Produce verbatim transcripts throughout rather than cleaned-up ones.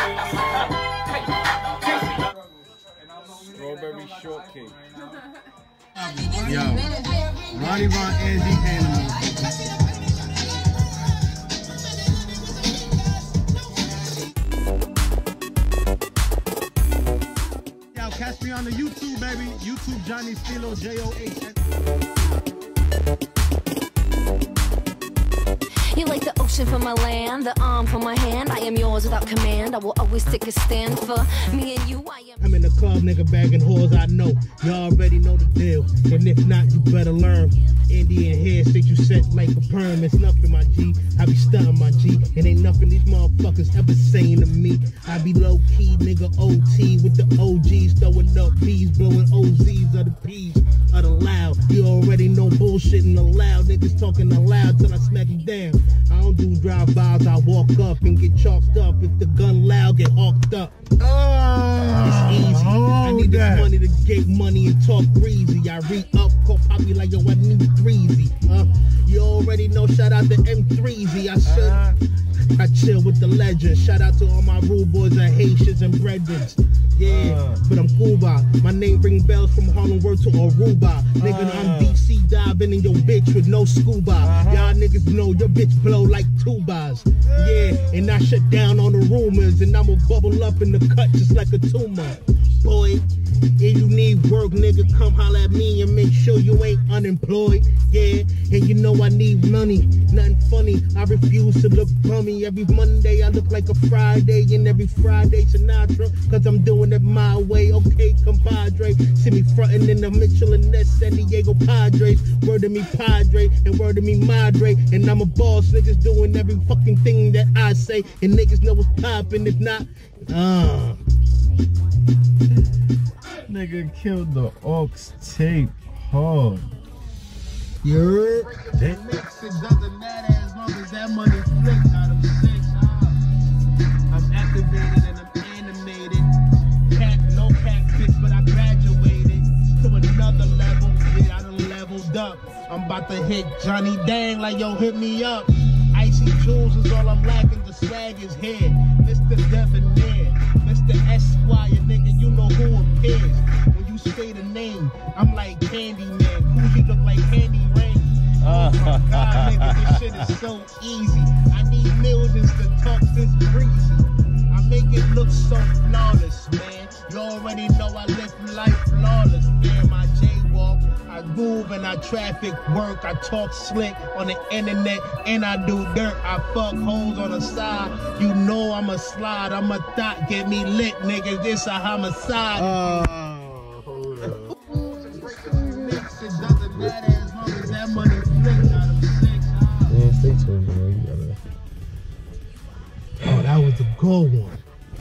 Strawberry shortcake. Yo, Ronnie Von Angie Animal. Yo, catch me on the YouTube, baby. YouTube Johnny Steelo, J O H. You like the ocean for my land, the arm for my hand. I am yours without command. I will always take a stand for me and you. I am. I'm in the club, nigga, bagging whores. I know y'all already know the deal, and if not, you better learn. Indian hair sticks you set like a perm. It's nothing, my G. I be stunting, my G. It ain't nothing these motherfuckers ever saying to me. I be low key, nigga, O T with the O Gs, throwing up P's, blowing O Z's of the P's of the loud. You already know bullshitting the loud. Niggas talking aloud till I smack them down. I don't do drive-bys, I walk up and get chalked up. If the gun loud, get hawked up. Oh, it's easy. I need this money to get money and talk breezy. I re-up, call poppy like yo, I need threezy. Uh, you already know, shout out to M three Z. I should, uh, I chill with the legends. Shout out to all my rude boys and Haitians and brethrens. Yeah, uh, but I'm Cuba. My name ring bells from Harlem word to Aruba. Nigga, uh, I'm deep sea diving in your bitch with no scuba. Uh-huh. Y'all niggas know your bitch blow like tubas. Yeah, and I shut down on the rumors, and I'ma bubble up in the cut just like a tumor. Boy, if you need work, nigga, come holler at me and make sure you ain't unemployed. Yeah, and you know I need money. Nothing funny, I refuse to look bummy. Every Monday I look like a Friday, and every Friday Sinatra, cause I'm doing it my way. Okay, compadre, see me frontin' in the Mitchell and Ness, San Diego Padres. Word to me Padre, and word to me Madre. And I'm a boss, niggas doing every fucking thing that I say, and niggas know what's poppin'. If not, uh Nigga killed the aux tape hard. Yeah. It makes it doesn't matter as long as that money flicks out of six. I'm activated and I'm animated. Cat, no catfish, but I graduated to another level. Yeah, I done leveled up. I'm about to hit Johnny Dang like yo, hit me up. Icy jewels is all I'm lacking. The swag is here. Mister Debonair, Mister Esquire, nigga, you know who appears. When you say the name, I'm like Candyman. Coogee look like Candy Rain. Oh my God, nigga, this shit is so easy. I need millions to talk this breezy. I make it look so flawless, man. You already know I live life flawless, man. My jaywalk, I move and I traffic work. I talk slick on the internet and I do dirt. I fuck hoes on the side. You know I'm a slide. I'm a thought. Get me lit, nigga. This a homicide. Oh, hold up. It doesn't matter as long as that money flicks out of six. Man, stay tuned, bro. You gotta. Oh, that was the gold one.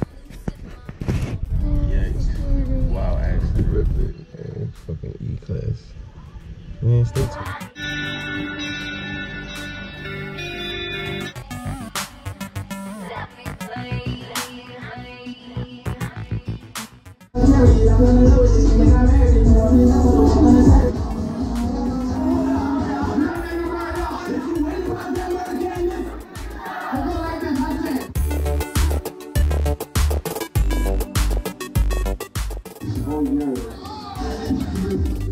Yikes. Wow, I actually ripped it. Man, fucking E-Klass. Man, stay tuned. Oh, yeah.